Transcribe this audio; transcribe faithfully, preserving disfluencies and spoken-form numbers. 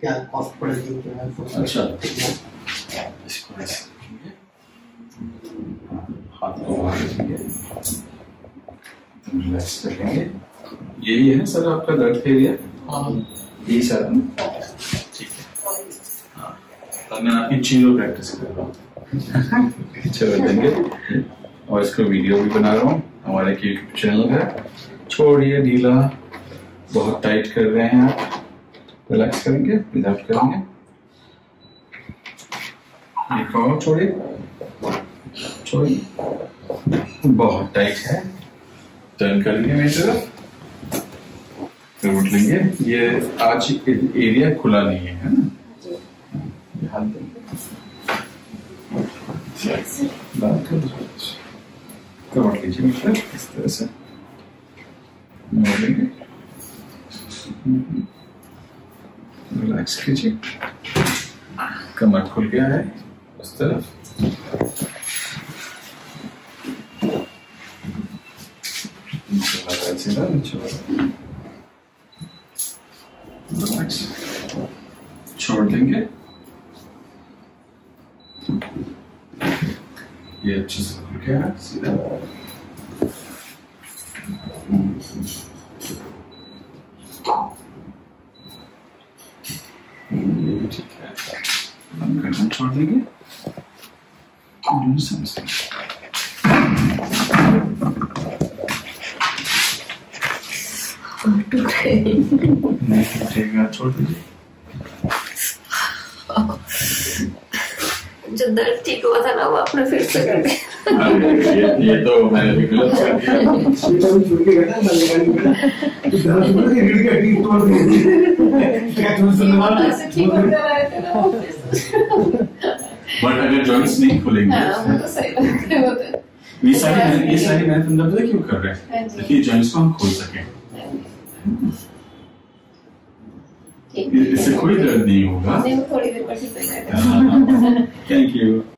क्या कॉस्ट पड़ेगी जो है। अच्छा, इसको ऐसे रखेंगे, हाथ को बाहर रखेंगे, रिलैक्स करेंगे। यही है सर आपका दर्द का एरिया? हाँ यही सर, ठीक है। हाँ, तो मैं आपकी चीरो प्रैक्टिस कर रहा हूँ। चलो देंगे, और इसको वीडियो भी बना रहा हूँ, हमारे यूट्यूब चैनल है। छोड़िए ढीला, बहुत टाइट कर रहे हैं आप, रिलैक्स करेंगे, विदाउट करेंगे। एक और छोड़िए, छोड़िए, बहुत टाइट है। टर्न करेंगे मेरी तरफ, फिर उठ लेंगे। ये आज एरिया खुला नहीं है, है ना? हाथ देंगे, कवर लीजिए मतलब इस तरह से मोड़ लेंगे, रिलैक्स कीजिए। कमर खुल गया है उस तरफ, सीधा नीचे रिलैक्स, छोड़ देंगे। ये अच्छे से खुल गया है सीधा, ये भी ठीक है। बंद करना छोड़ देंगे, नहीं उठेगा, छोड़ दीजिए। जो दर्द ठीक हुआ था ना वो आपने फिर से कर दिया। ये, ये तो मैंने भी गलत कर दिया। बट अगर जॉइंट्स नहीं खुलेंगे, ये सारी ये सारी मेहनत हम पता क्यों कर रहे हैं, ताकि जॉइंट्स को हम खोल सकें। इससे कोई दर्द नहीं होगा। थोड़ी देर पर ठीक हो जाएगा। Thank you.